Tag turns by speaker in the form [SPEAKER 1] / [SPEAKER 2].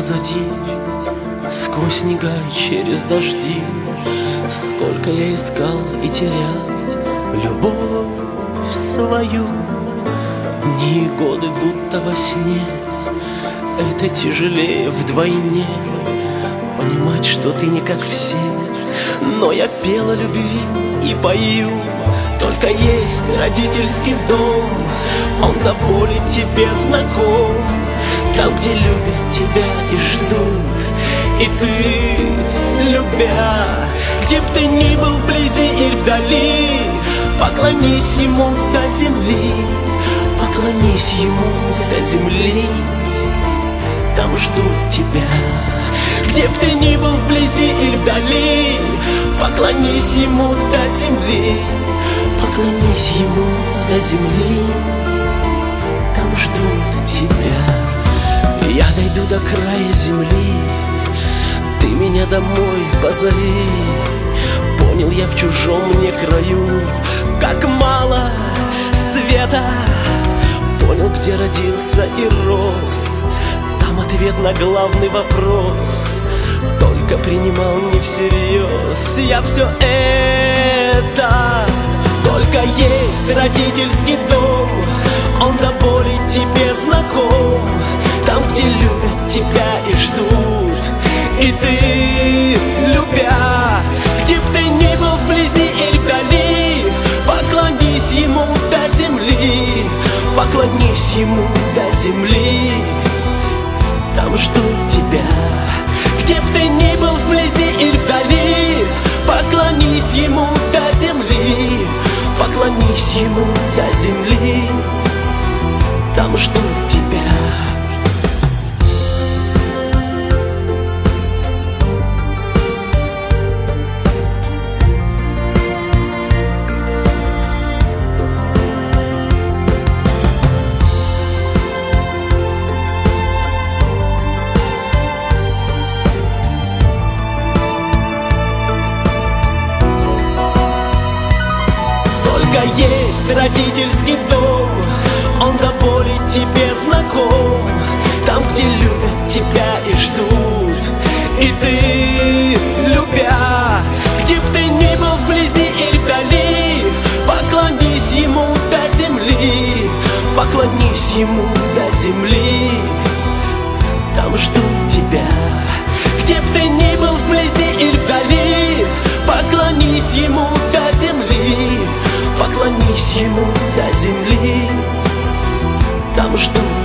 [SPEAKER 1] позади, сквозь снега и через дожди. Сколько я искал и терял любовь свою, дни и годы будто во сне. Это тяжелее вдвойне понимать, что ты не как все. Но я пел о любви и пою. Только есть родительский дом, он до боли тебе знаком. Там, где любят тебя и ждут, и ты, любя, где б ты ни был вблизи или вдали, поклонись ему до земли, поклонись ему до земли. Там ждут тебя. Где б ты ни был вблизи или вдали, поклонись ему до земли, поклонись ему до земли. Там ждут тебя. Я дойду до края земли, ты меня домой позови. Понял я в чужом мне краю, как мало света. Понял, где родился и рос, там ответ на главный вопрос. Только принимал не всерьез я все это. Только есть родительский дом, он до боли тебе знаком. Там, где любят тебя и ждут, и ты, любя, где б ты ни был вблизи или вдали, поклонись ему до земли, поклонись ему до земли. Там ждут тебя. Где б ты ни был вблизи или вдали, поклонись ему до земли, поклонись ему до земли. Там ждут тебя. Есть родительский дом, он до боли тебе знаком. Там, где любят тебя и ждут, и ты, любя, где б ты ни был вблизи или вдали, поклонись ему до земли, поклонись ему до земли. Там ждут тебя. Где б ты ни был вблизи или вдали, поклонись ему до земли, поклонись ему до земли. Там ждут